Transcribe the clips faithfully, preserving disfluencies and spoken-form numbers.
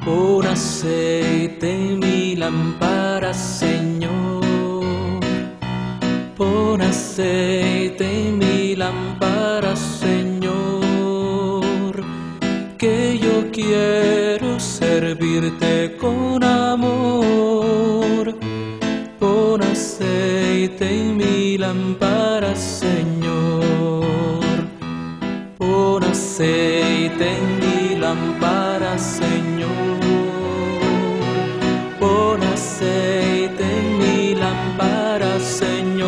Pon aceite en mi lámpara, Señor. Pon aceite en mi lámpara, Señor, que yo quiero servirte con amor. Pon aceite en mi lámpara, Señor. Pon aceite en mi lámpara, Señor. Pon aceite en mi lámpara, Señor,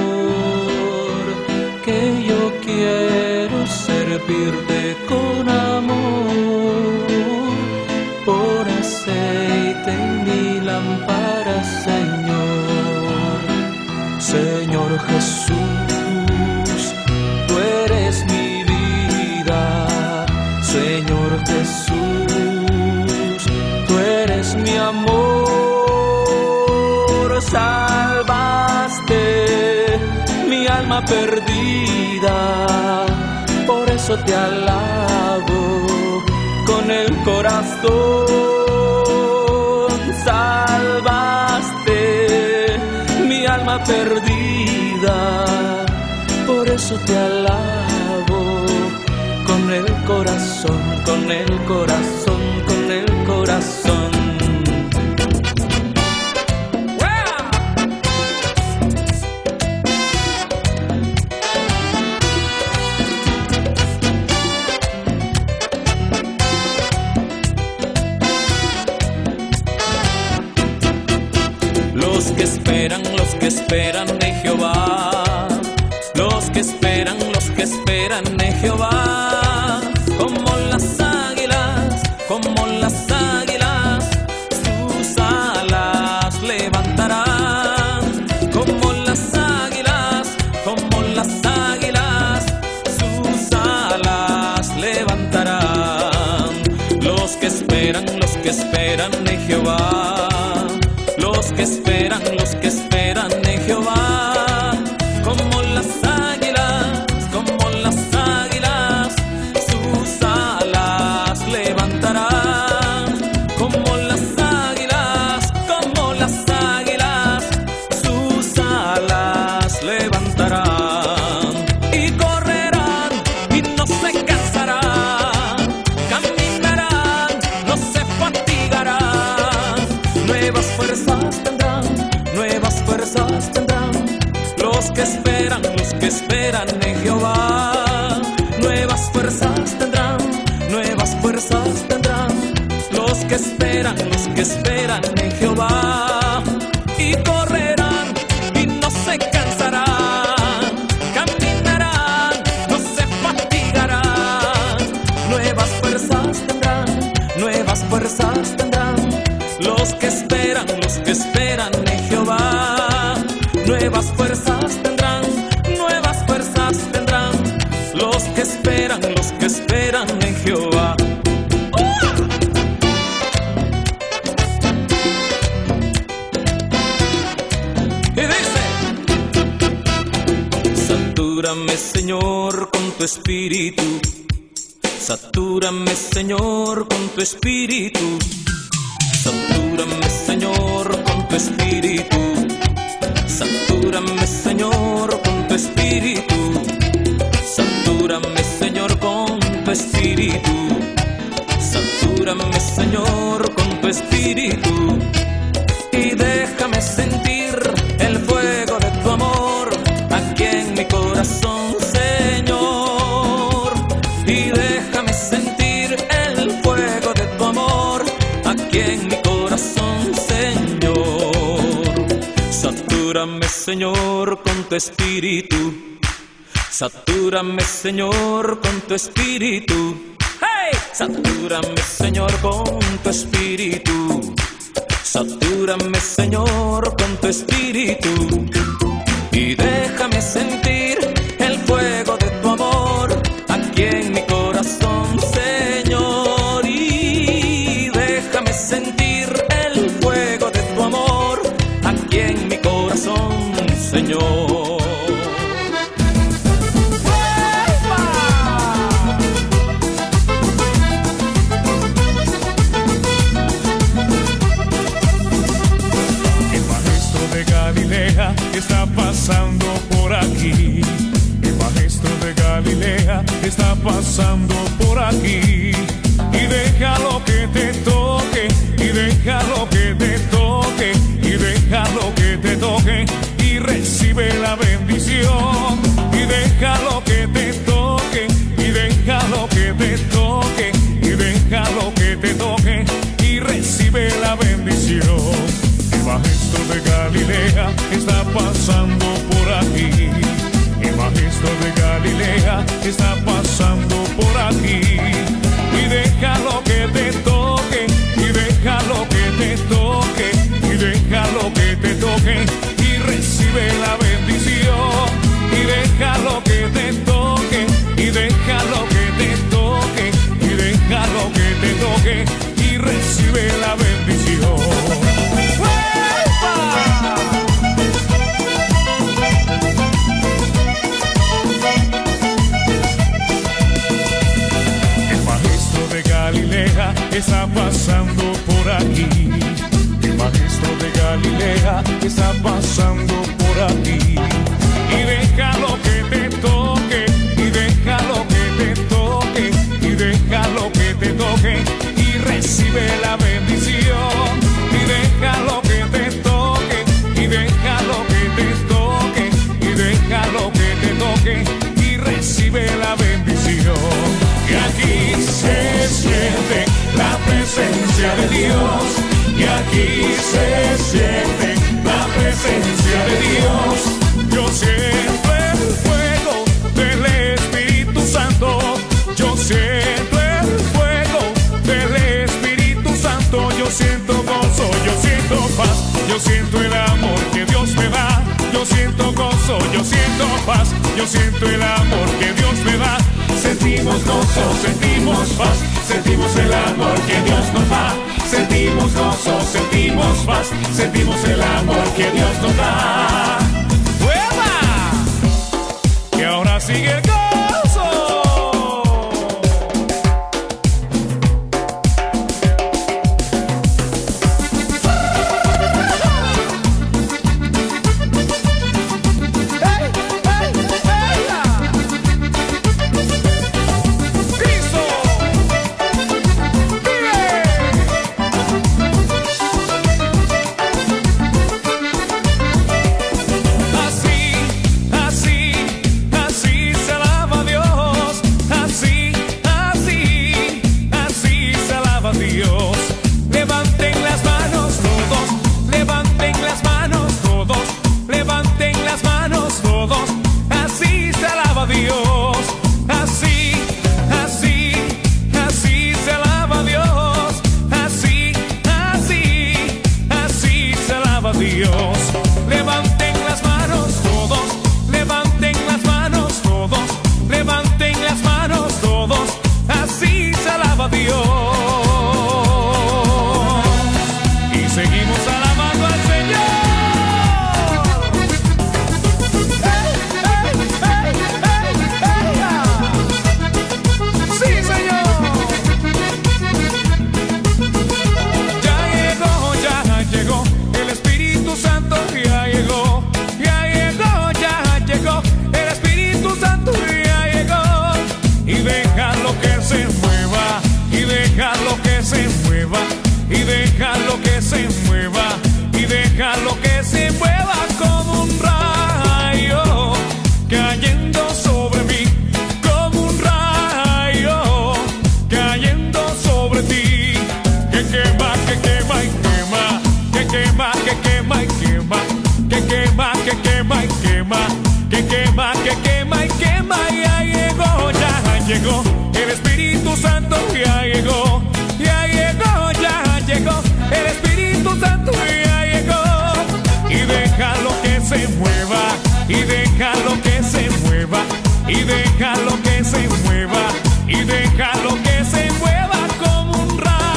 que yo quiero servirte con amor. Pon aceite en mi lámpara, Señor. Señor Jesús, tú eres mi vida. Señor Jesús, tú eres mi amor. Salvaste mi alma perdida, por eso te alabo con el corazón. Salvaste mi alma perdida, por eso te alabo con el corazón, con el corazón, con el corazón. Los que esperan, los que esperan de Jehová, los que esperan, los que esperan de Jehová, como las águilas, como las águilas, sus alas levantarán, como las águilas, como las águilas, sus alas levantarán. Los que esperan, los que esperan de Jehová, los que esperan, los que esperan de Jehová, como las águilas, como las águilas, sus alas levantarán, como las águilas, como las águilas, sus alas levantarán, y correrán y no se cansarán, caminarán, no se fatigarán, nuevas fuerzas tendrán, nuevas fuerzas tendrán, los que esperan, los que esperan en Jehová, nuevas fuerzas tendrán, nuevas fuerzas tendrán, los que esperan, los que esperan en Jehová, y correrán y no se cansarán, caminarán, no se fatigarán, nuevas fuerzas tendrán, nuevas fuerzas tendrán, los que esperan, los que esperan en Jehová, nuevas fuerzas tendrán, nuevas fuerzas tendrán, los que esperan, los que esperan en Jehová. Y dice: satúrame, Señor, con tu espíritu, satúrame, Señor, con tu espíritu. Satúrame, Señor, con tu espíritu. Satúrame, Señor, con tu espíritu. Satúrame, Señor, con tu espíritu. Satúrame, Señor, con tu espíritu. Y déjame sentir el fuego de tu amor aquí en mi corazón, Señor. Y déjame sentir el fuego de tu amor aquí en mi corazón, Señor. Satúrame, Señor, con tu espíritu. Satúrame, Señor, con tu espíritu. ¡Hey! Satúrame, Señor, con tu espíritu. Satúrame, Señor, con tu espíritu. Y déjame sentir el fuego de tu amor aquí en mi corazón, Señor. Y déjame sentir el fuego de tu amor aquí en mi corazón, Señor. aquí y déjalo que te toque, y déjalo que te toque, y déjalo que te toque, y recibe la bendición. Y déjalo que te toque, y déjalo que te toque, y déjalo que te toque, y recibe la bendición. El maestro de Galilea está pasando por aquí. El maestro de Galilea está pasando por aquí. Y déjalo que te toque, y déjalo que te toque, y déjalo que te toque, y recibe la bendición. Y déjalo que te toque, y déjalo que te toque, y déjalo que te toque, y recibe la bendición. Galilea está pasando por aquí. El maestro de Galilea está pasando por aquí. Y déjalo que te toque, y déjalo que te toque, y déjalo que te toque, y recibe la bendición. Y déjalo que te toque, y déjalo que te toque, y déjalo que te toque, y recibe la bendición. Y aquí se siente la presencia de Dios, y aquí se siente la presencia de Dios. Yo siento el fuego del Espíritu Santo, yo siento el fuego del Espíritu Santo, yo siento gozo, yo siento paz, yo siento el amor que Dios me da, yo siento gozo, yo siento paz, yo siento el amor que Dios me da. Sentimos gozo, sentimos paz, sentimos el amor que Dios nos da. Sentimos gozo, sentimos paz, sentimos el amor que Dios nos da. ¡Hueva! Y ahora sigue el gozo. Y déjalo que se mueva, y déjalo que se mueva como un rayo, cayendo sobre mí, como un rayo, cayendo sobre ti, que quema, que quema y quema, que quema, que quema y quema, que quema, que quema y quema, que quema, que quema y quema, ya llegó, ya llegó, el Espíritu Santo ya llegó. Ya llegó, ya llegó, el Espíritu Santo ya llegó. Y déjalo que se mueva, y déjalo que se mueva, y déjalo que se mueva, y déjalo que se mueva como un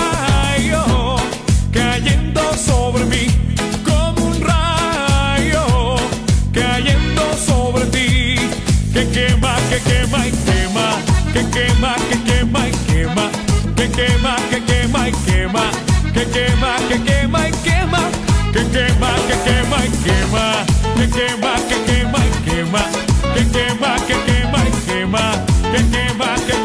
rayo, cayendo sobre mí, como un rayo, cayendo sobre ti, que quema, que quema y quema, que quema, que quema y quema, que quema, que quema y quema, que quema, que quema y quema, que quema, que quema y quema, que quema, que quema y quema, que quema, que quema y quema, que quema, que